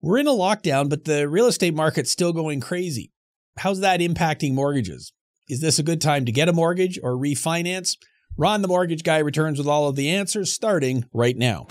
We're in a lockdown, but the real estate market's still going crazy. How's that impacting mortgages? Is this a good time to get a mortgage or refinance? Ron, the mortgage guy, returns with all of the answers starting right now.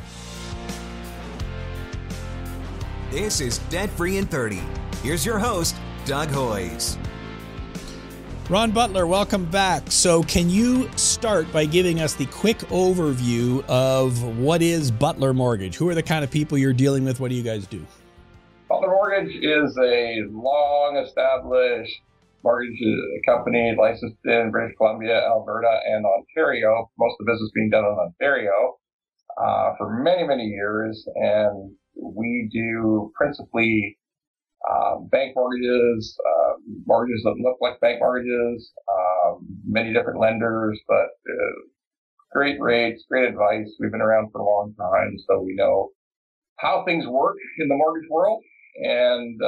This is Debt Free in 30. Here's your host, Doug Hoyes. Ron Butler, welcome back. So can you start by giving us the quick overview of what is Butler Mortgage? Who are the kind of people you're dealing with? What do you guys do? Butler Mortgage is a long-established mortgage company licensed in British Columbia, Alberta, and Ontario. Most of the business being done in Ontario for many, many years. And we do principally bank mortgages, mortgages that look like bank mortgages, many different lenders, but great rates, great advice. We've been around for a long time, so we know how things work in the mortgage world. And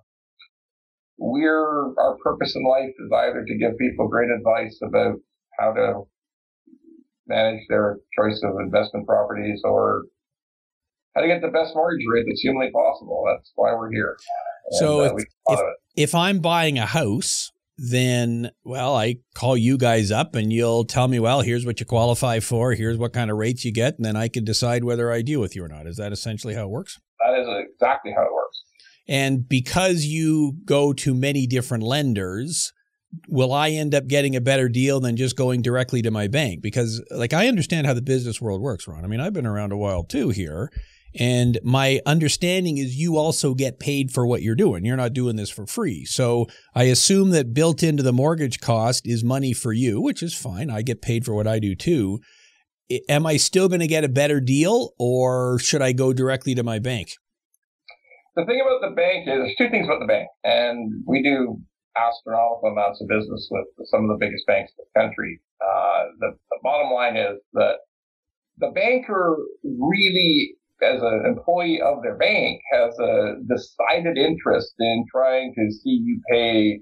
our purpose in life is either to give people great advice about how to manage their choice of investment properties or how to get the best mortgage rate that's humanly possible. That's why we're here. So if I'm buying a house, then, well, I call you guys up and you'll tell me, well, here's what you qualify for, here's what kind of rates you get, and then I can decide whether I deal with you or not. Is that essentially how it works? That is exactly how it works. And because you go to many different lenders, will I end up getting a better deal than just going directly to my bank? Because, like, I understand how the business world works, Ron. I mean, I've been around a while too here. And my understanding is you also get paid for what you're doing. You're not doing this for free. So I assume that built into the mortgage cost is money for you, which is fine. I get paid for what I do too. Am I still going to get a better deal, or should I go directly to my bank? The thing about the bank is there's two things about the bank, and we do astronomical amounts of business with some of the biggest banks in the country. The bottom line is that the banker really, as an employee of their bank, has a decided interest in trying to see you pay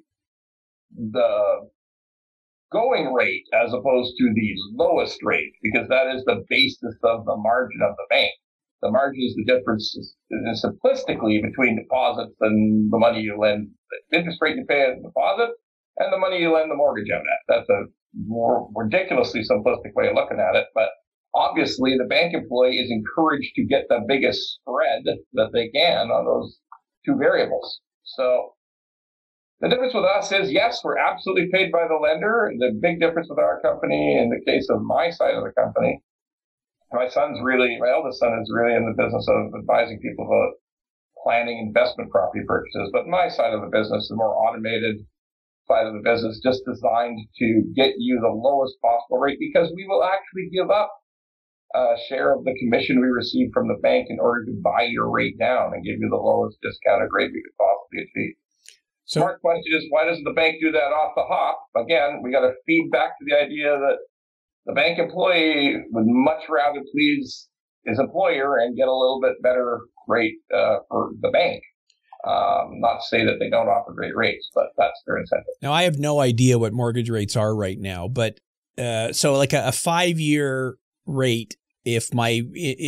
the going rate as opposed to the lowest rate, because that is the basis of the margin of the bank. The margin is the difference simplistically between deposits and the money you lend, the interest rate you pay as a deposit and the money you lend the mortgage out at. That's a more ridiculously simplistic way of looking at it, but obviously, the bank employee is encouraged to get the biggest spread that they can on those two variables. So the difference with us is, yes, we're absolutely paid by the lender. The big difference with our company, in the case of my side of the company, my eldest son is really in the business of advising people about planning investment property purchases. But my side of the business, the more automated side of the business, just designed to get you the lowest possible rate, because we will actually give up a share of the commission we receive from the bank in order to buy your rate down and give you the lowest discounted rate we could possibly achieve. So, smart question is, why doesn't the bank do that off the hop? Again, we got to feed back to the idea that the bank employee would much rather please his employer and get a little bit better rate for the bank. Not to say that they don't offer great rates, but that's their incentive. Now, I have no idea what mortgage rates are right now, but so like a 5-year rate, if my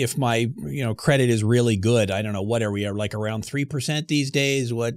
credit is really good, I don't know, what are we, like around 3% these days? What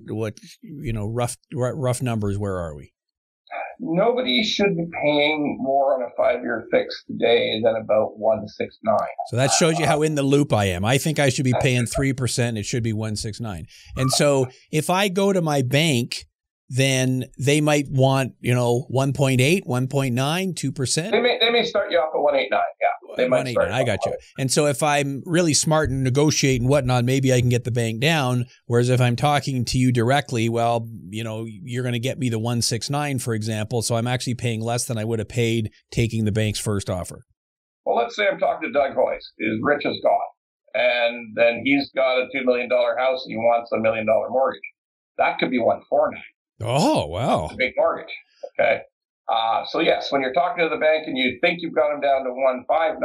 rough numbers, where are we? Nobody should be paying more on a 5-year fix today than about 169. So that shows you how in the loop I am. I think I should be paying 3%. And it should be 169. And so if I go to my bank, then they might want, 1.8, 1.9, 2%. They may start you off at 189. Yeah. They might start. I got you. And so if I'm really smart and negotiate and whatnot, maybe I can get the bank down. Whereas if I'm talking to you directly, well, you're going to get me the 169, for example. So I'm actually paying less than I would have paid taking the bank's first offer. Well, let's say I'm talking to Doug Hoyes, who's rich as God. And then he's got a $2 million house and he wants a $1 million mortgage. That could be 149. Oh, wow. That's a big mortgage. Okay. So yes, when you're talking to the bank and you think you've got them down to 169,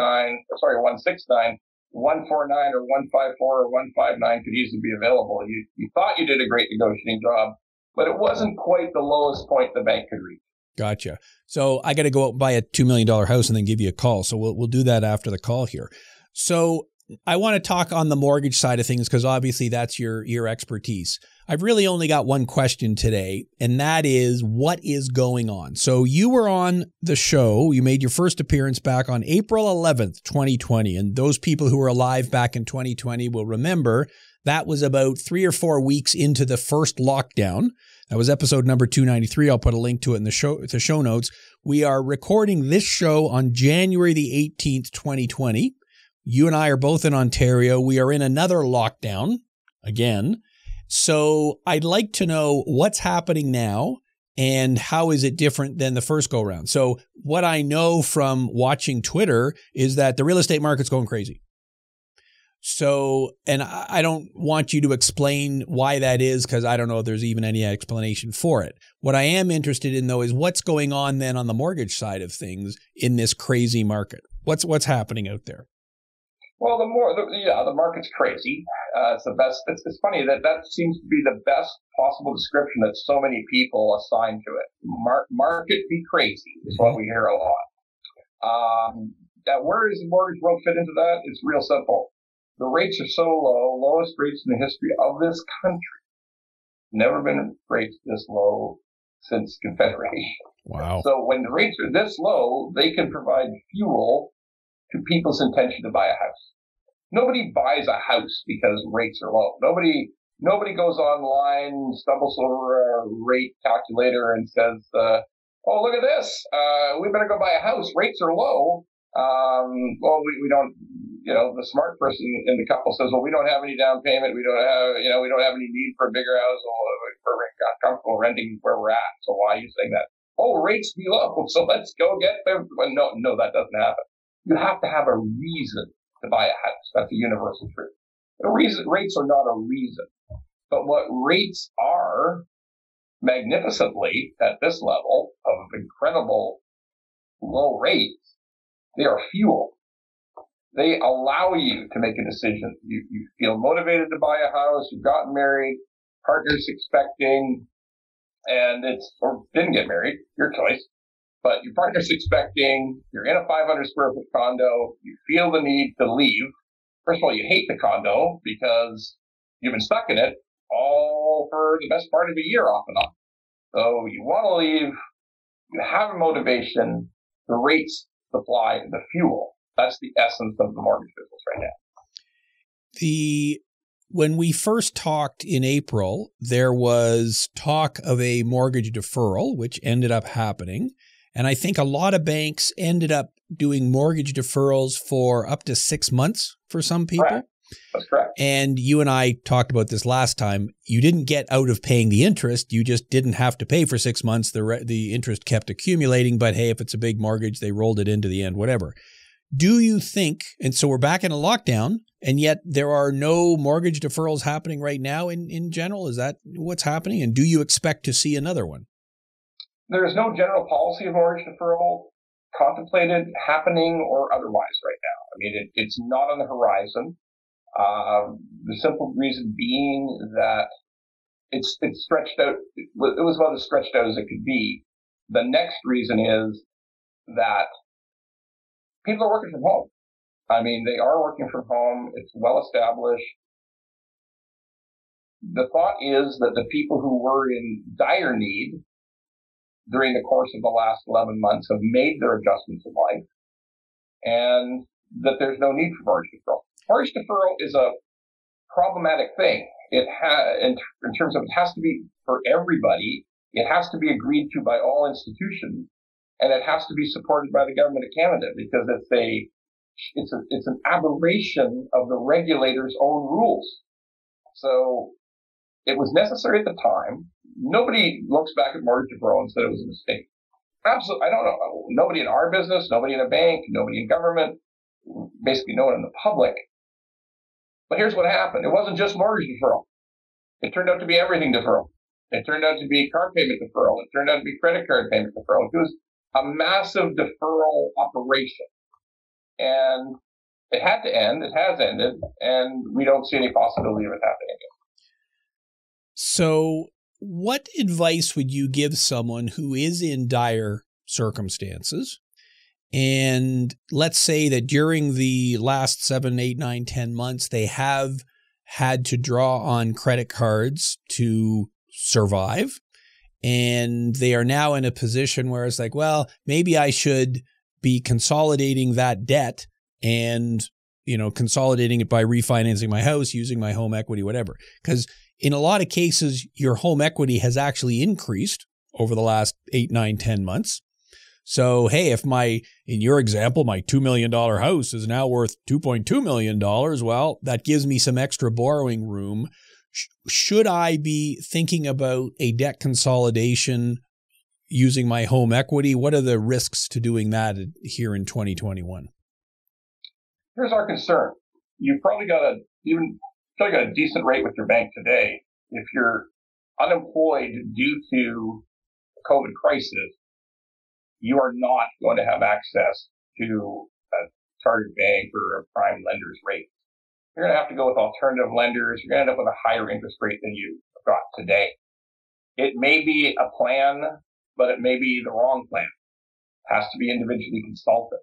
149 or 154 or 159 could easily be available. You thought you did a great negotiating job, but it wasn't quite the lowest point the bank could reach. Gotcha. So I got to go out and buy a $2 million house and then give you a call. So we'll do that after the call here. So I want to talk on the mortgage side of things because obviously that's your expertise. I've really only got one question today, and that is, what is going on? So you were on the show. You made your first appearance back on April 11th, 2020. And those people who were alive back in 2020 will remember that was about 3 or 4 weeks into the first lockdown. That was episode number 293. I'll put a link to it in the show notes. We are recording this show on January the 18th, 2020. You and I are both in Ontario. We are in another lockdown again. So I'd like to know what's happening now and how is it different than the first go round. So what I know from watching Twitter is that the real estate market's going crazy. So, and I don't want you to explain why that is because I don't know if there's even any explanation for it. What I am interested in though is what's going on then on the mortgage side of things in this crazy market. What's happening out there? Well, the market's crazy. It's the best. It's funny that seems to be the best possible description that so many people assign to it. Market be crazy is what we hear a lot. Where does the mortgage world fit into that? It's real simple. The rates are so low, lowest rates in the history of this country. Never been rates this low since Confederation. Wow. So when the rates are this low, they can provide fuel to people's intention to buy a house. Nobody buys a house because rates are low. Nobody goes online, stumbles over a rate calculator and says, oh, look at this. We better go buy a house. Rates are low. Well, we don't, the smart person in the couple says, well, we don't have any down payment. We don't have any need for a bigger house. We're comfortable renting where we're at. So why are you saying that? Oh, rates be low. So let's go get them. Well, no, that doesn't happen. You have to have a reason to buy a house. That's a universal truth. Rates are not a reason. But what rates are, magnificently at this level of incredible low rates, they are fuel. They allow you to make a decision. You feel motivated to buy a house. You've gotten married, partner's expecting, or didn't get married, your choice. But your partner's expecting, you're in a 500 square foot condo, you feel the need to leave. First of all, you hate the condo because you've been stuck in it all for the best part of a year off and on. So you want to leave, you have a motivation, the rates supply the fuel. That's the essence of the mortgage business right now. When we first talked in April, there was talk of a mortgage deferral, which ended up happening. And I think a lot of banks ended up doing mortgage deferrals for up to 6 months for some people. Correct. That's correct. And you and I talked about this last time. You didn't get out of paying the interest. You just didn't have to pay for 6 months. The interest kept accumulating. But hey, if it's a big mortgage, they rolled it into the end, whatever. Do you think, and so we're back in a lockdown, and yet there are no mortgage deferrals happening right now in general? Is that what's happening? And do you expect to see another one? There is no general policy of mortgage deferral contemplated, happening, or otherwise right now. I mean, it's not on the horizon. The simple reason being that it's stretched out. It was about as stretched out as it could be. The next reason is that people are working from home. I mean, they are working from home. It's well established. The thought is that the people who were in dire need during the course of the last 11 months have made their adjustments in life, and that there's no need for mortgage deferral. Mortgage deferral is a problematic thing. In terms of it has to be for everybody. It has to be agreed to by all institutions, and it has to be supported by the government of Canada because it's an aberration of the regulator's own rules. So it was necessary at the time. Nobody looks back at mortgage deferral and said it was a mistake. Absolutely. I don't know. Nobody in our business, nobody in a bank, nobody in government, basically no one in the public. But here's what happened. It wasn't just mortgage deferral. It turned out to be everything deferral. It turned out to be car payment deferral. It turned out to be credit card payment deferral. It was a massive deferral operation. And it had to end. It has ended. And we don't see any possibility of it happening again. So what advice would you give someone who is in dire circumstances And let's say that during the last 7, 8, 9, 10 months, they have had to draw on credit cards to survive. And they are now in a position where it's like, well, maybe I should be consolidating that debt and, consolidating it by refinancing my house, using my home equity, whatever. Because in a lot of cases, your home equity has actually increased over the last 8, 9, 10 months. So, hey, if in your example, my $2 million house is now worth $2.2 million, well, that gives me some extra borrowing room. Should I be thinking about a debt consolidation using my home equity? What are the risks to doing that here in 2021? Here's our concern. You've probably got a decent rate with your bank today. If you're unemployed due to the COVID crisis, you are not going to have access to a target bank or a prime lender's rate. You're going to have to go with alternative lenders. You're going to end up with a higher interest rate than you've got today. It may be a plan, but it may be the wrong plan. It has to be individually consulted.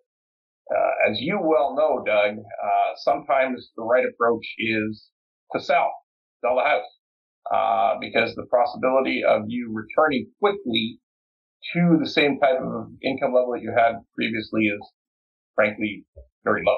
As you well know, Doug, sometimes the right approach is to sell the house, because the possibility of you returning quickly to the same type of income level that you had previously is, frankly, very low.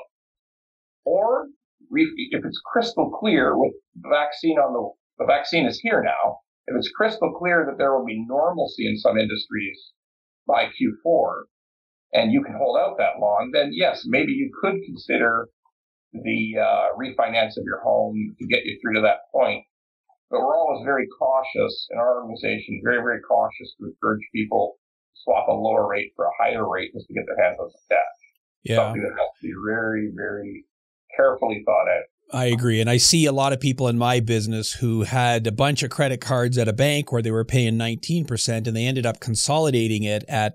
Or if it's crystal clear with the vaccine the vaccine is here now, if it's crystal clear that there will be normalcy in some industries by Q4, and you can hold out that long, then yes, maybe you could consider the refinance of your home to get you through to that point. But we're always very cautious in our organization, very, very cautious to encourage people to swap a lower rate for a higher rate just to get their hands on the debt. Yeah. Something that has to be very, very carefully thought out. I agree. And I see a lot of people in my business who had a bunch of credit cards at a bank where they were paying 19% and they ended up consolidating it at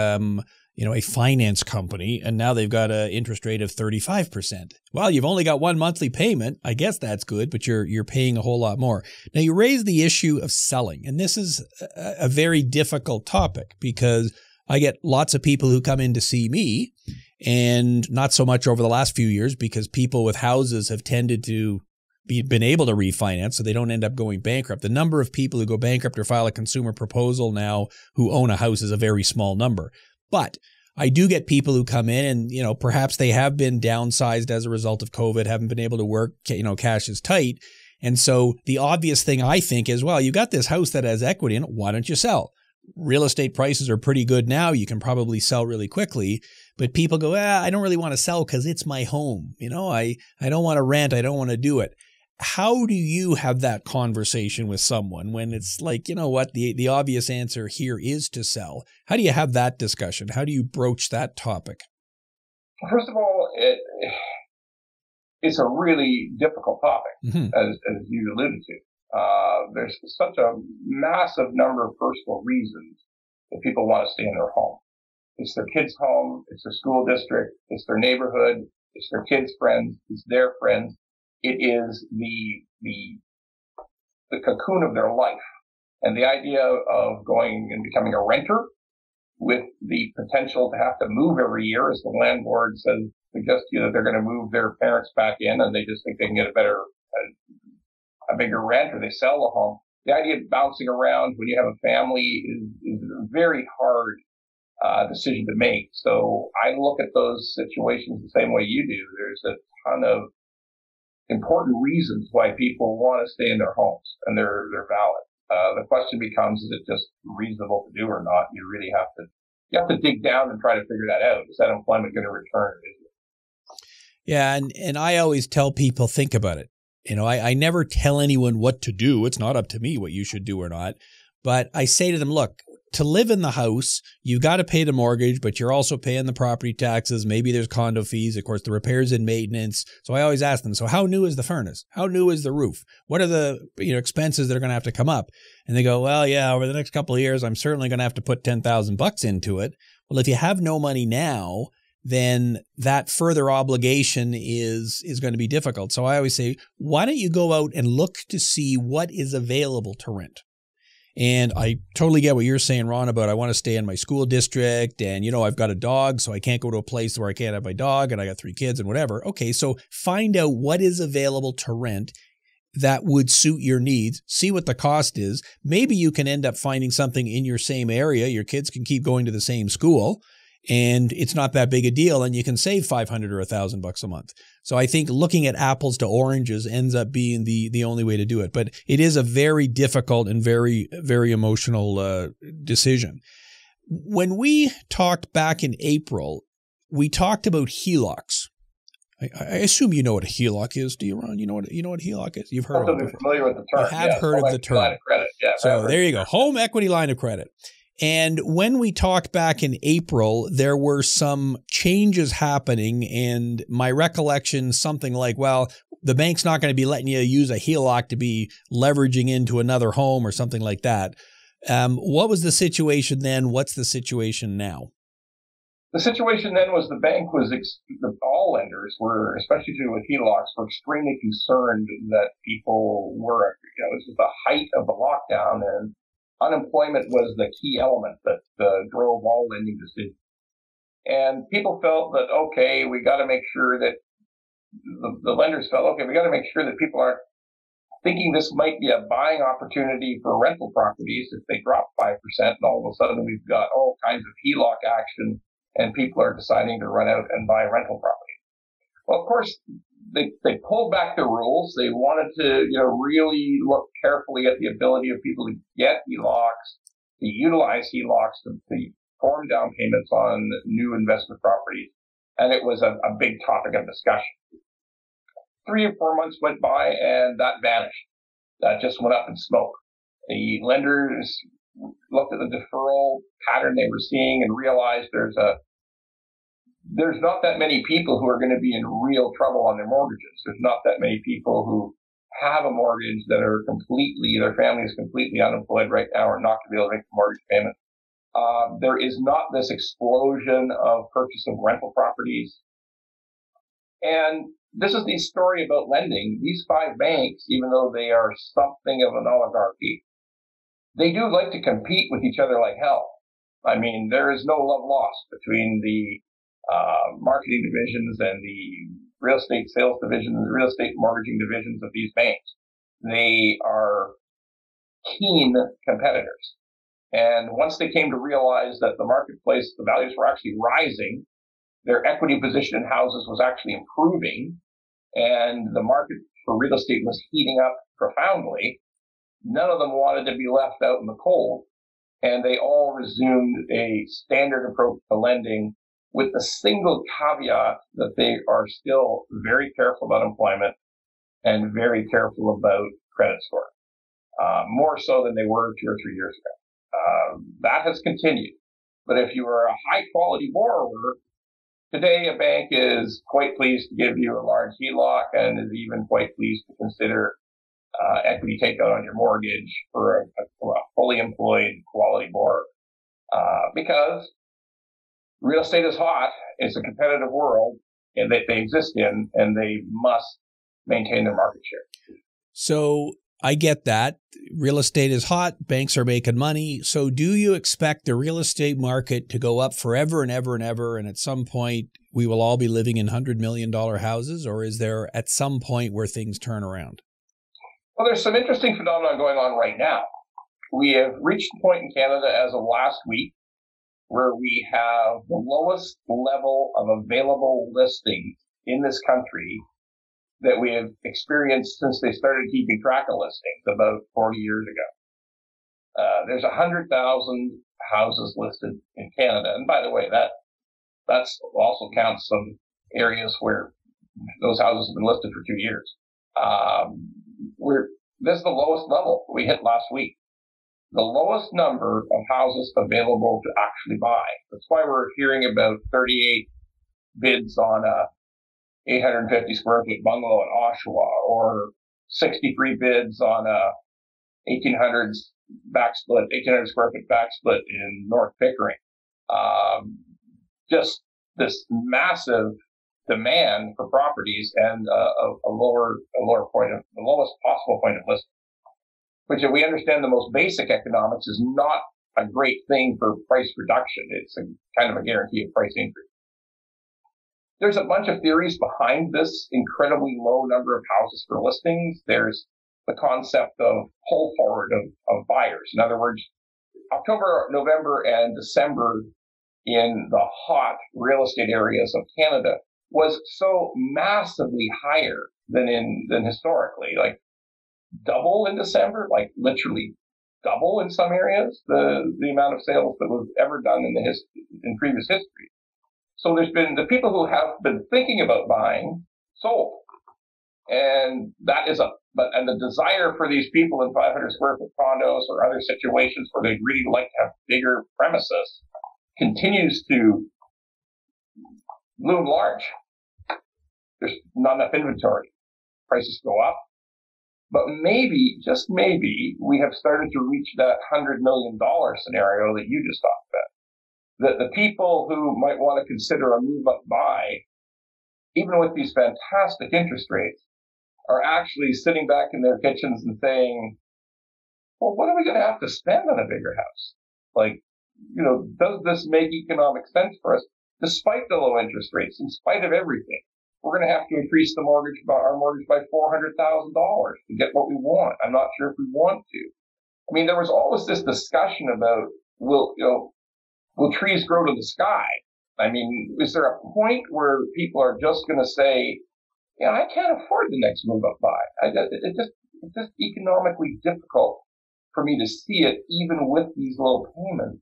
a finance company, and now they've got an interest rate of 35%. Well, you've only got one monthly payment. I guess that's good, but you're paying a whole lot more. Now, you raise the issue of selling, and this is a very difficult topic because I get lots of people who come in to see me, and not so much over the last few years because people with houses have tended to been able to refinance, so they don't end up going bankrupt. The number of people who go bankrupt or file a consumer proposal now who own a house is a very small number. But I do get people who come in and, perhaps they have been downsized as a result of COVID, haven't been able to work, cash is tight. And so the obvious thing I think is, well, you got this house that has equity in it. Why don't you sell? Real estate prices are pretty good now. You can probably sell really quickly. But people go, I don't really want to sell because it's my home. I don't want to rent. I don't want to do it. How do you have that conversation with someone when it's like, the obvious answer here is to sell? How do you have that discussion? How do you broach that topic? First of all, it's a really difficult topic, as you alluded to. There's such a massive number of personal reasons that people want to stay in their home. It's their kids' home, it's their school district, it's their neighborhood, it's their kids' friends, it's their friends. It is the cocoon of their life. And the idea of going and becoming a renter with the potential to have to move every year as the landlord suggests to you that they're going to move their parents back in and they just think they can get a bigger rent, or they sell the home. The idea of bouncing around when you have a family is a very hard decision to make. So I look at those situations the same way you do. There's a ton of important reasons why people want to stay in their homes, and they're valid. The question becomes, is it just reasonable to do or not? You really have to dig down and try to figure that out. Is that employment going to return? Yeah, and I always tell people, think about it. I never tell anyone what to do. It's not up to me what you should do or not. But I say to them, look, to live in the house, you've got to pay the mortgage, but you're also paying the property taxes. Maybe there's condo fees, of course, the repairs and maintenance. So I always ask them, so how new is the furnace? How new is the roof? What are the expenses that are going to have to come up? And they go, well, yeah, over the next couple of years, I'm certainly going to have to put $10,000 into it. Well, if you have no money now, then that further obligation is going to be difficult. So I always say, why don't you go out and look to see what is available to rent? And I totally get what you're saying, Ron, about I want to stay in my school district and, I've got a dog, so I can't go to a place where I can't have my dog and I got 3 kids and whatever. Okay, so find out what is available to rent that would suit your needs. See what the cost is. Maybe you can end up finding something in your same area. Your kids can keep going to the same school and it's not that big a deal and you can save $500 or $1,000 a month. So I think looking at apples to oranges ends up being the only way to do it. But it is a very difficult and very, very emotional decision. When we talked back in April, we talked about HELOCs. I assume you know what a HELOC is. Do you, Ron? You know what HELOC is? You've heard of it. I'm familiar with the term. You have heard of the term. Line of credit. Yes, so there you go. Home equity line of credit. And when we talked back in April, there were some changes happening. And my recollection, something like, well, the bank's not going to be letting you use a HELOC to be leveraging into another home or something like that. What was the situation then? What's the situation now? The situation then was the bank was, all lenders were, especially with HELOCs, were extremely concerned that people were, this was the height of the lockdown and unemployment was the key element that drove all lending decisions. And people felt that, okay, we got to make sure that the lenders felt, okay, we got to make sure that people aren't thinking this might be a buying opportunity for rental properties if they drop 5% and all of a sudden we've got all kinds of HELOC action and people are deciding to run out and buy rental property. Well, of course, they pulled back the rules. They wanted to, really look carefully at the ability of people to get HELOCs, to utilize HELOCs, to form down payments on new investment properties. And it was a big topic of discussion. 3 or 4 months went by and that vanished. That just went up in smoke. The lenders looked at the deferral pattern they were seeing and realized there's not that many people who are going to be in real trouble on their mortgages. There's not that many people who have a mortgage that are their family is completely unemployed right now or not going to be able to make the mortgage payment. There is not this explosion of purchase of rental properties. And this is the story about lending. These 5 banks, even though they are something of an oligarchy, they do like to compete with each other like hell. I mean, there is no love lost between the marketing divisions and the real estate sales divisions, the real estate mortgaging divisions of these banks. They are keen competitors. And once they came to realize that the marketplace, the values were actually rising, their equity position in houses was actually improving, and the market for real estate was heating up profoundly, none of them wanted to be left out in the cold, and they all resumed a standard approach to lending with the single caveat that they are still very careful about employment and very careful about credit score, more so than they were 2 or 3 years ago. That has continued. But if you are a high-quality borrower, today a bank is quite pleased to give you a large HELOC and is even quite pleased to consider equity takeout on your mortgage for a fully employed quality borrower. Because real estate is hot, it's a competitive world and that they exist in, and they must maintain their market share. So I get that. Real estate is hot, banks are making money. So do you expect the real estate market to go up forever and ever and ever, and at some point we will all be living in $100 million houses, or is there at some point where things turn around? Well, there's some interesting phenomena going on right now. We have reached a point in Canada as of last week where we have the lowest level of available listings in this country that we have experienced since they started keeping track of listings about 40 years ago. There's 100,000 houses listed in Canada. And by the way, that's also counts some areas where those houses have been listed for 2 years. This is the lowest level we hit last week. The lowest number of houses available to actually buy. That's why we're hearing about 38 bids on a 850 square foot bungalow in Oshawa, or 63 bids on a 1800 square foot backsplit in North Pickering. Just this massive demand for properties and the lowest possible point of listing. which if we understand the most basic economics is not a great thing for price reduction. It's a kind of a guarantee of price increase. There's a bunch of theories behind this incredibly low number of houses for listings. There's the concept of pull forward of buyers. In other words, October, November, and December in the hot real estate areas of Canada was so massively higher than historically, like double in December, like literally double in some areas, the amount of sales that was ever done in previous history. So there's been the people who have been thinking about buying sold. And that is and the desire for these people in 500 square foot condos or other situations where they'd really like to have bigger premises continues to loom large. There's not enough inventory. Prices go up. But maybe, just maybe, we have started to reach that $100 million scenario that you just talked about. That the people who might want to consider a move-up buy, even with these fantastic interest rates, are actually sitting back in their kitchens and saying, well, what are we going to have to spend on a bigger house? Like, does this make economic sense for us? Despite the low interest rates, in spite of everything, we're going to have to increase our mortgage by $400,000 to get what we want. I'm not sure if we want to. I mean, there was always this discussion about, will trees grow to the sky? I mean, is there a point where people are just going to say, I can't afford the next move-up buy? It's just economically difficult for me to see it, even with these low payments.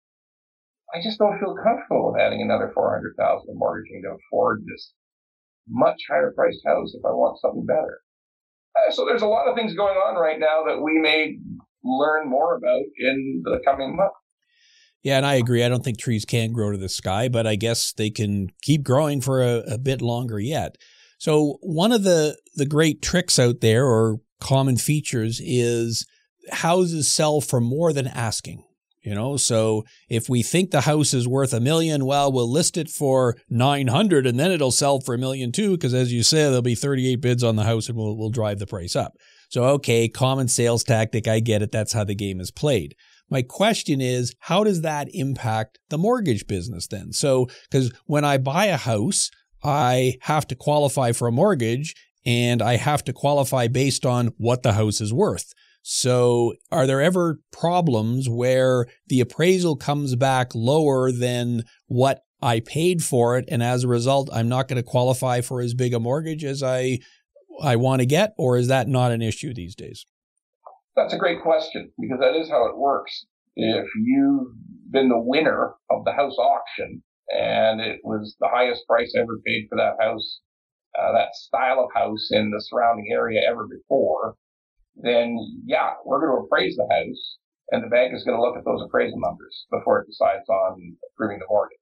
I just don't feel comfortable with adding another $400,000 of mortgaging to afford this much higher priced house if I want something better. So there's a lot of things going on right now that we may learn more about in the coming months. Yeah, and I agree. I don't think trees can grow to the sky, but I guess they can keep growing for a bit longer yet. So one of the great tricks out there, or common features, is houses sell for more than asking. So if we think the house is worth $1 million, well, we'll list it for 900 and then it'll sell for $1 million too, because as you said, there'll be 38 bids on the house and we'll drive the price up. So, okay, common sales tactic. I get it. That's how the game is played. My question is, how does that impact the mortgage business then? So, because when I buy a house, I have to qualify for a mortgage and I have to qualify based on what the house is worth. So are there ever problems where the appraisal comes back lower than what I paid for it, and as a result, I'm not going to qualify for as big a mortgage as I want to get, or is that not an issue these days? That's a great question, because that is how it works. If you've been the winner of the house auction and it was the highest price ever paid for that house, that style of house in the surrounding area ever before, then yeah, we're going to appraise the house and the bank is going to look at those appraisal numbers before it decides on approving the mortgage.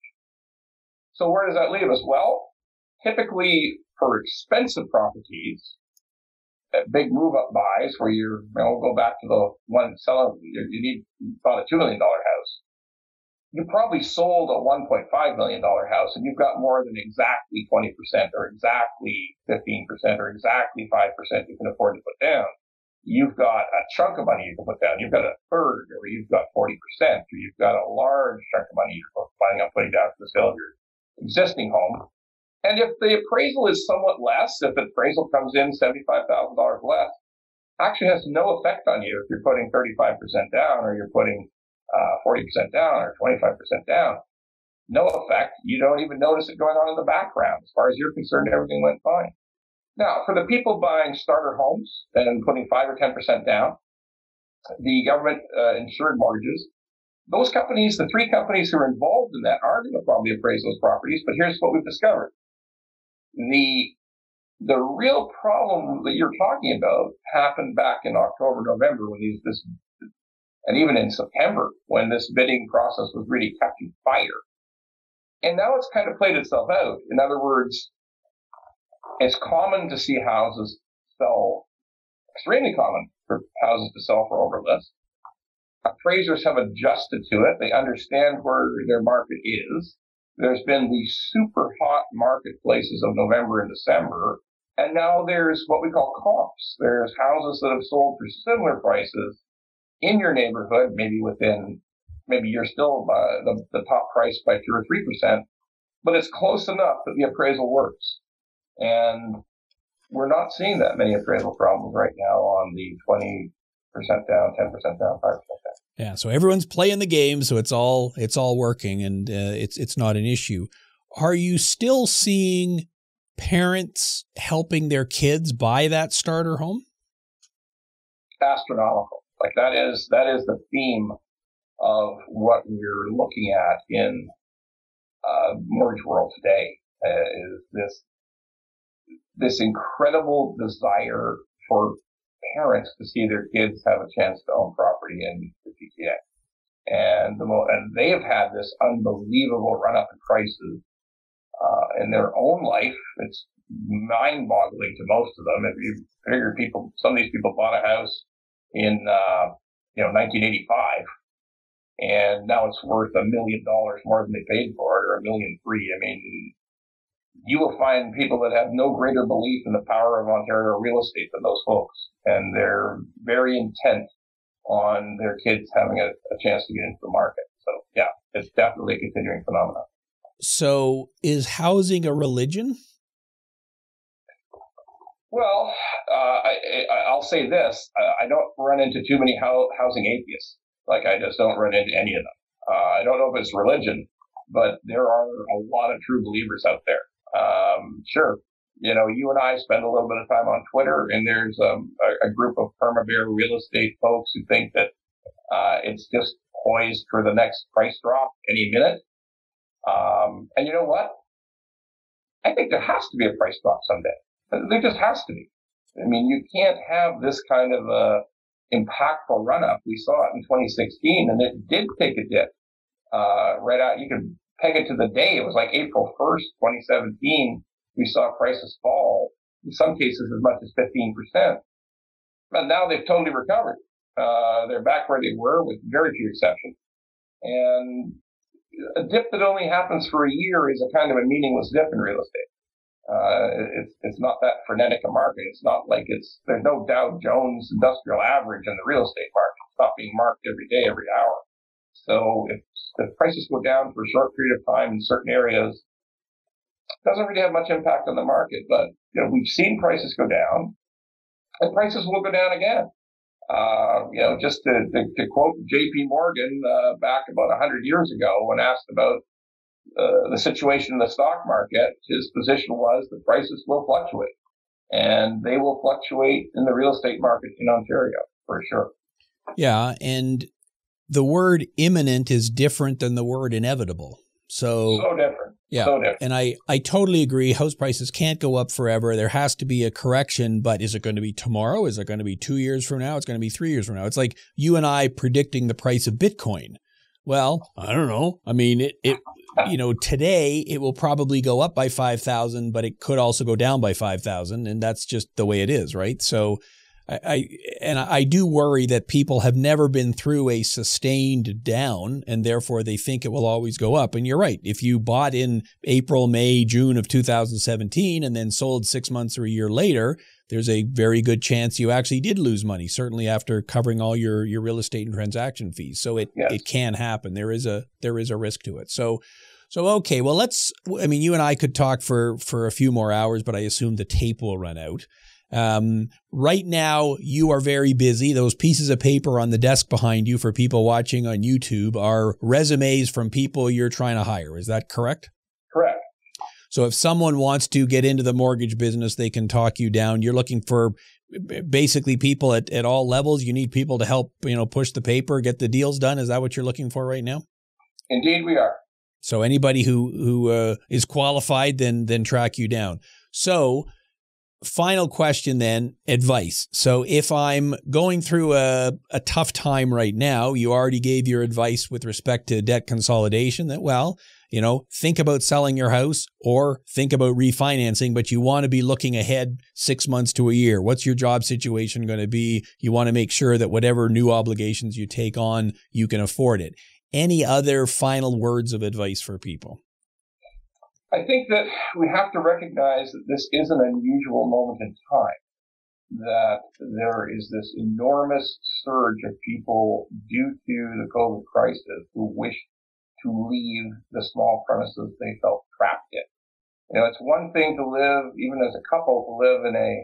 So where does that leave us? Well, typically for expensive properties, big move-up buys where go back to the one seller, you bought a $2 million house. You probably sold a $1.5 million house and you've got more than exactly 20% or exactly 15% or exactly 5% you can afford to put down. You've got a chunk of money you can put down. You've got a third, or you've got 40%, or you've got a large chunk of money you're planning on putting down for the sale of your existing home. And if the appraisal is somewhat less, if the appraisal comes in $75,000 less, actually has no effect on you if you're putting 35% down or you're putting 40% down or 25% down. No effect. You don't even notice it going on in the background. As far as you're concerned, everything went fine. Now, for the people buying starter homes and putting 5 or 10% down, the government insured mortgages, those companies, the three companies who are involved in that, are going to probably appraise those properties. But here's what we've discovered. The real problem that you're talking about happened back in October, November, when and even in September, when this bidding process was really catching fire. And now it's kind of played itself out. In other words, it's common to see houses sell, extremely common for houses to sell for over list. Appraisers have adjusted to it. They understand where their market is. There's been these super hot marketplaces of November and December, And now there's what we call comps. There's houses that have sold for similar prices in your neighborhood, maybe you're still the top price by 2 or 3%, but it's close enough that the appraisal works. And we're not seeing that many appraisal problems right now on the 20% down, 10% down, 5% down. Yeah, so everyone's playing the game, so it's all working, and it's not an issue. Are you still seeing parents helping their kids buy that starter home? Astronomical. Like that is the theme of what we're looking at in mortgage world today. Is this incredible desire for parents to see their kids have a chance to own property in the GTA. And they have had this unbelievable run up in prices in their own life. It's mind boggling to most of them. If you figure some of these people bought a house in 1985, and now it's worth $1 million more than they paid for it, or $1.3 million. I mean, you will find people that have no greater belief in the power of Ontario real estate than those folks, and they're very intent on their kids having a chance to get into the market. So yeah, it's definitely a continuing phenomenon. So is housing a religion? Well, I'll say this. I don't run into too many housing atheists. Like, I just don't run into any of them. I don't know if it's religion, but there are a lot of true believers out there. Sure. You and I spend a little bit of time on Twitter, and there's a group of Perma-Bear real estate folks who think that it's just poised for the next price drop any minute. And you know what? I think there has to be a price drop someday. There just has to be. I mean, you can't have this kind of impactful run-up. We saw it in 2016, and it did take a dip. Right out, you could peg it to the day. It was like April 1st, 2017. We saw prices fall, in some cases as much as 15%. But now they've totally recovered. They're back where they were with very few exceptions. And a dip that only happens for a year is a kind of a meaningless dip in real estate. It's not that frenetic a market. It's not like there's no Dow Jones industrial average in the real estate market. It's not being marked every day, every hour. So if the prices go down for a short period of time in certain areas, it doesn't really have much impact on the market. But we've seen prices go down, and prices will go down again. Just to quote J.P. Morgan back about 100 years ago, when asked about the situation in the stock market, his position was the prices will fluctuate, and they will fluctuate in the real estate market in Ontario for sure. Yeah, and the word imminent is different than the word inevitable. So different. Yeah. So different. And I totally agree. House prices can't go up forever. There has to be a correction, but is it going to be tomorrow? Is it going to be 2 years from now? It's going to be 3 years from now. It's like you and I predicting the price of Bitcoin. Well, I don't know. I mean, today it will probably go up by 5,000, but it could also go down by 5,000. And that's just the way it is, right? So I do worry that people have never been through a sustained down, and therefore they think it will always go up. And you're right. If you bought in April, May, June of 2017 and then sold 6 months or a year later, there's a very good chance you actually did lose money, certainly after covering all your real estate and transaction fees. So it can happen. There is a risk to it. So okay, well, you and I could talk for a few more hours, but I assume the tape will run out. Right now, you are very busy. Those pieces of paper on the desk behind you for people watching on YouTube are resumes from people you're trying to hire. Is that correct? Correct. So if someone wants to get into the mortgage business, they can talk you down. You're looking for basically people at all levels. You need people to help, push the paper, get the deals done. Is that what you're looking for right now? Indeed, we are. So anybody who is qualified, then track you down. So final question then, advice. So if I'm going through a tough time right now, you already gave your advice with respect to debt consolidation that, think about selling your house or think about refinancing, but you want to be looking ahead 6 months to a year. What's your job situation going to be? You want to make sure that whatever new obligations you take on, you can afford it. Any other final words of advice for people? I think that we have to recognize that this is an unusual moment in time, that there is this enormous surge of people due to the COVID crisis who wish to leave the small premises they felt trapped in. You know, it's one thing to live, even as a couple, to live in a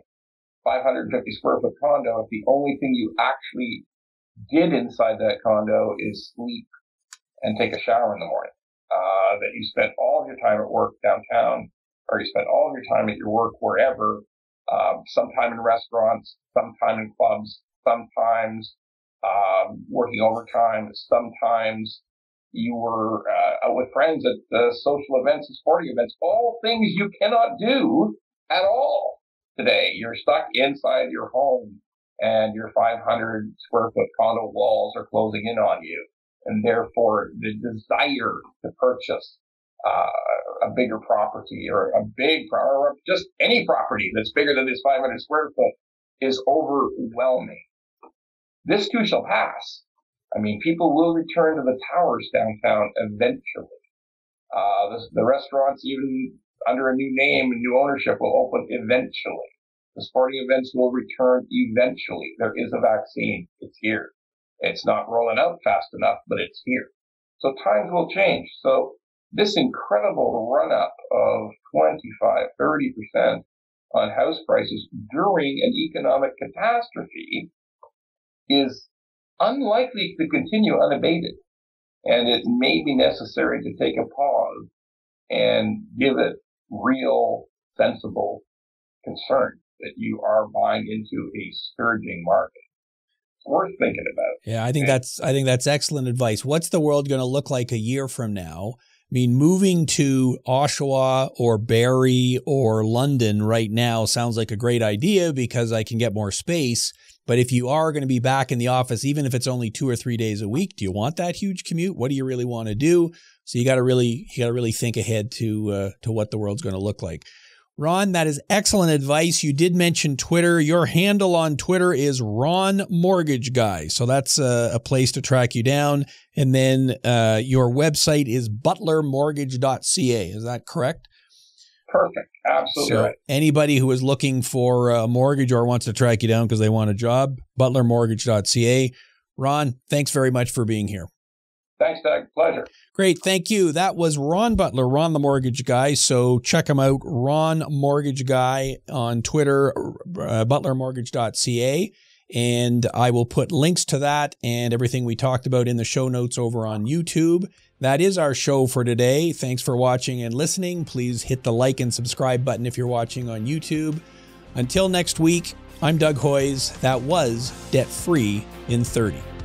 550 square foot condo if the only thing you actually did inside that condo is sleep and take a shower in the morning. That you spent all of your time at work downtown, or you spent all of your time at your work wherever, sometime in restaurants, sometime in clubs, sometimes working overtime, sometimes you were out with friends at social events and sporting events, all things you cannot do at all today. You're stuck inside your home and your 500 square foot condo walls are closing in on you. And therefore, the desire to purchase a bigger property or or just any property that's bigger than this 500 square foot is overwhelming. This too shall pass. I mean, people will return to the towers downtown eventually. The restaurants, even under a new name and new ownership, will open eventually. The sporting events will return eventually. There is a vaccine. It's here. It's not rolling out fast enough, but it's here. So times will change. So this incredible run-up of 25, 30% on house prices during an economic catastrophe is unlikely to continue unabated. And it may be necessary to take a pause and give it real, sensible concern that you are buying into a surging market. Worth thinking about. Yeah, I think that's excellent advice. What's the world going to look like a year from now? I mean, moving to Oshawa or Barrie or London right now sounds like a great idea because I can get more space. But if you are going to be back in the office, even if it's only 2 or 3 days a week, do you want that huge commute? What do you really want to do? So you got to really think ahead to what the world's going to look like. Ron, that is excellent advice. You did mention Twitter. Your handle on Twitter is Ron Mortgage Guy. So that's a place to track you down. And then your website is butlermortgage.ca. Is that correct? Perfect. Absolutely so right. Anybody who is looking for a mortgage or wants to track you down because they want a job, butlermortgage.ca. Ron, thanks very much for being here. Thanks, Doug. Pleasure. Great. Thank you. That was Ron Butler, Ron the Mortgage Guy. So check him out, Ron Mortgage Guy on Twitter, butlermortgage.ca. And I will put links to that and everything we talked about in the show notes over on YouTube. That is our show for today. Thanks for watching and listening. Please hit the like and subscribe button if you're watching on YouTube. Until next week, I'm Doug Hoyes. That was Debt Free in 30.